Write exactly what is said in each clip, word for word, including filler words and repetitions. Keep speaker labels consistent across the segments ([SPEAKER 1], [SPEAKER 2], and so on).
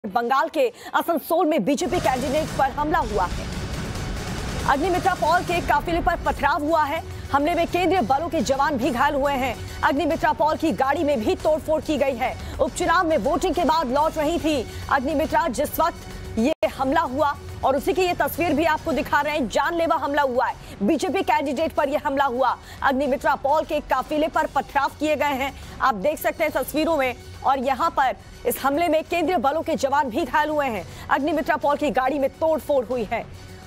[SPEAKER 1] बंगाल के आसनसोल में BJP candidate पर हमला हुआ है। अग्निमित्रा पॉल के काफिले पर पथराव हुआ है। हमले में केंद्रीय बलों के जवान भी घायल हुए हैं। अग्निमित्रा पॉल की गाड़ी में भी तोड़फोड़ की गई है। उपचुनाव में वोटिंग के बाद लौट रही थी अग्निमित्रा जिस वक्त ये हमला हुआ और उसी की ये तस्वीर भी आपको दिखा रहे हैं। जानलेवा हमला हुआ है। बीजेपी कैंडिडेट पर यह हमला हुआ। अग्निमित्रा पॉल के काफिले पर पथराव किए गए हैं, आप देख सकते हैं तस्वीरों में। और यहाँ पर इस हमले में केंद्रीय बलों के जवान भी घायल हुए हैं। अग्निमित्रा पॉल की गाड़ी में तोड़फोड़ हुई है।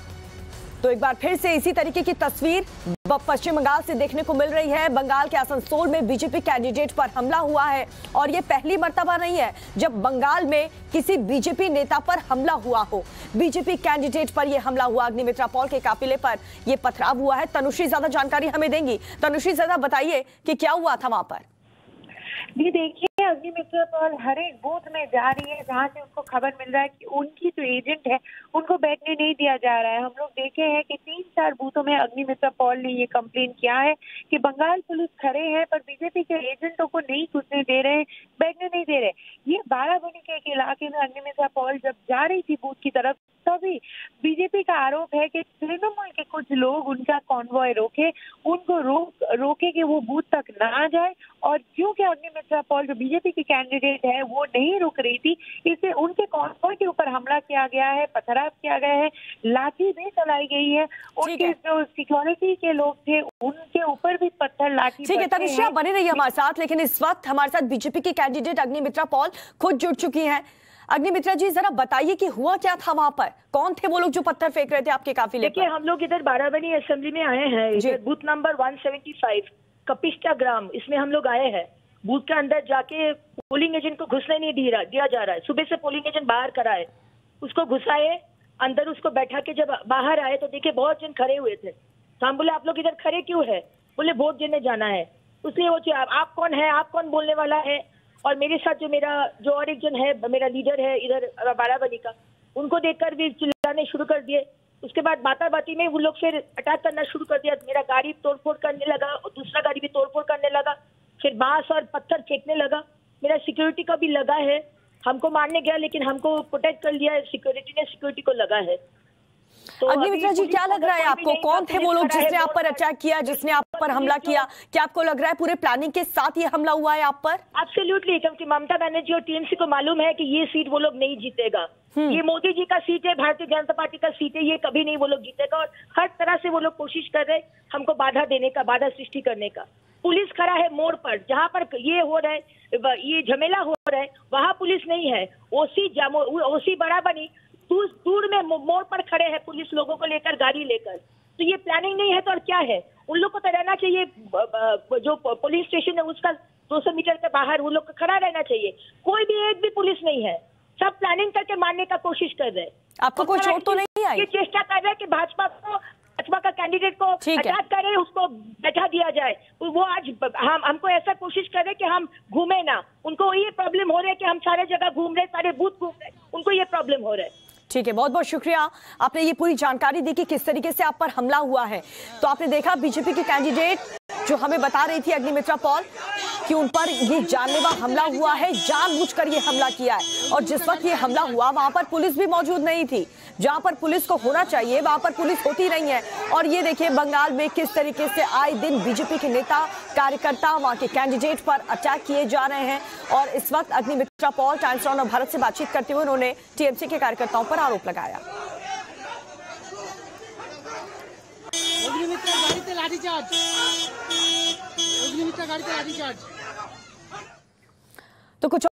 [SPEAKER 1] तो एक बार फिर से इसी तरीके की तस्वीर पश्चिम बंगाल से देखने को मिल रही है। बंगाल के आसनसोल में बीजेपी कैंडिडेट पर हमला हुआ है और ये पहली मर्तबा नहीं है जब बंगाल में किसी बीजेपी नेता पर हमला हुआ हो। बीजेपी कैंडिडेट पर यह हमला हुआ। अग्निमित्रा पॉल के काफिले पर यह पथराव हुआ है। तनुश्री ज्यादा जानकारी हमें देंगी। तनुश्री ज्यादा बताइए कि क्या हुआ था वहां पर।
[SPEAKER 2] जी देखिए, अग्निमित्रा पॉल हर एक बूथ में जा रही है जहाँ से उनको खबर मिल रहा है कि उनकी जो एजेंट है उनको बैठने नहीं दिया जा रहा है। हम लोग देखे हैं कि तीन चार बूथों में अग्निमित्रा पॉल ने ये कंप्लेन किया है कि बंगाल पुलिस खड़े हैं पर बीजेपी के एजेंटों को नहीं घुसने दे रहे, बैठने नहीं दे रहे। ये बाराबंकी के एक इलाके में अग्निमित्रा पॉल जब जा रही थी बूथ की तरफ, तभी बीजेपी का आरोप है कि तृणमूल के कुछ लोग उनका कॉन्वॉय रोके, उनको रोक रोके कि वो बूथ तक ना जाए। और क्योंकि अग्निमित्रा पॉल जो बीजेपी की कैंडिडेट है वो नहीं रुक रही थी, इससे उनके कॉन्वॉय के ऊपर हमला किया गया है, पथराव किया गया है, लाठी भी चलाई गई है। उनके जो सिक्योरिटी के लोग थे उनके ऊपर भी पत्थर लाठी।
[SPEAKER 1] ठीक है तनुश्री, बने रही हमारे साथ। लेकिन इस वक्त हमारे साथ बीजेपी की कैंडिडेट अग्निमित्रा पॉल खुद जुड़ चुकी हैं। अग्निमित्रा जी, जरा बताइए कि हुआ क्या था वहां पर, कौन थे वो लोग जो पत्थर फेंक रहे थे आपके काफिले पर?
[SPEAKER 3] देखिए, हम लोग इधर बाराबंकी असेंबली में आए हैं, बूथ नंबर एक सौ पचहत्तर कपिस्टा ग्राम, इसमें हम लोग आए हैं। बूथ के अंदर जाके पोलिंग एजेंट को घुसने नहीं दिया दिया जा रहा है। सुबह से पोलिंग एजेंट बाहर करा है, उसको घुसाए अंदर, उसको बैठा के जब बाहर आए तो देखिए बहुत जन खड़े हुए थे। तो हम बोले आप लोग इधर खड़े क्यों है? बोले वोट देने जाना है। उसलिए वो आप कौन है, आप कौन बोलने वाला है? और मेरे साथ जो मेरा जो और एक जन है, मेरा लीडर है इधर बाराबंकी का, उनको देखकर भी चिल्लाने शुरू कर दिए। उसके बाद बाता बाती में वो लोग फिर अटैक करना शुरू कर दिया। मेरा गाड़ी तोड़फोड़ करने लगा और दूसरा गाड़ी भी तोड़फोड़ करने लगा। फिर बांस और पत्थर फेंकने लगा। मेरा सिक्योरिटी का भी लगा है, हमको मारने गया लेकिन हमको प्रोटेक्ट कर लिया है सिक्योरिटी ने, सिक्योरिटी को लगा है।
[SPEAKER 1] तो अग्निमित्रा जी, क्या लग रहा है आपको, कौन थे वो लोग जिसने आप पर अटैक किया, जिसने आप पर हमला किया? क्या आपको लग रहा है पूरे प्लानिंग के साथ ये हमला हुआ है आप पर?
[SPEAKER 3] एब्सोल्युटली, क्योंकि ममता बनर्जी और टीएमसी को मालूम है कि ये सीट वो लोग नहीं जीतेगा। ये मोदी जी का सीट है, भारतीय जनता पार्टी का सीट है, ये कभी नहीं वो लोग जीतेगा। और हर तरह से वो लोग कोशिश कर रहे हमको बाधा देने का, बाधा सृष्टि करने का। पुलिस खड़ा है मोड़ पर, जहाँ पर ये हो रहा है, ये झमेला हो रहा है, वहाँ पुलिस नहीं है। ओसी ओसी बाराबंकी दूर दूर में मोड़ पर खड़े हैं पुलिस लोगों को लेकर, गाड़ी लेकर। तो ये प्लानिंग नहीं है तो और क्या है? उन लोग को तो रहना चाहिए, जो पुलिस स्टेशन है उसका दो सौ मीटर के बाहर उन लोग को खड़ा रहना चाहिए। कोई भी एक भी पुलिस नहीं है, सब प्लानिंग करके मारने का कोशिश कर रहे हैं।
[SPEAKER 1] आपको कोई चोट तो नहीं आई?
[SPEAKER 3] ये चेष्टा कर रहे हैं कि भाजपा को, भाजपा का कैंडिडेट को अटैक करे, उसको बैठा दिया जाए। वो आज हम हमको ऐसा कोशिश कर रहे कि हम घूमे ना। उनको ये प्रॉब्लम हो रहा है कि हम सारे जगह घूम रहे, सारे बूथ घूम रहे, उनको ये प्रॉब्लम हो रहा है।
[SPEAKER 1] ठीक है, बहुत बहुत शुक्रिया, आपने ये पूरी जानकारी दी कि किस तरीके से आप पर हमला हुआ है। तो आपने देखा बीजेपी की कैंडिडेट जो हमें बता रही थी अग्निमित्रा पॉल कि उन पर ये जानलेवा हमला हुआ है, जानबूझकर ये हमला किया है। और जिस वक्त ये हमला हुआ वहां पर पुलिस भी मौजूद नहीं थी। जहां पर पुलिस को होना चाहिए वहां पर पुलिस होती नहीं है। और ये देखिए बंगाल में किस तरीके से आए दिन बीजेपी के नेता, कार्यकर्ता, वहां के कैंडिडेट पर अटैक किए जा रहे हैं। और इस वक्त अग्निमित्रा पॉल टाइम्स ऑन भारत से बातचीत करते हुए उन्होंने टीएमसी के कार्यकर्ताओं पर आरोप लगाया।
[SPEAKER 4] अग्निमित्रा गाड़ी पे लाठीचार्ज, अग्निमित्रा गाड़ी पे लाठीचार्ज।
[SPEAKER 1] तो कुछ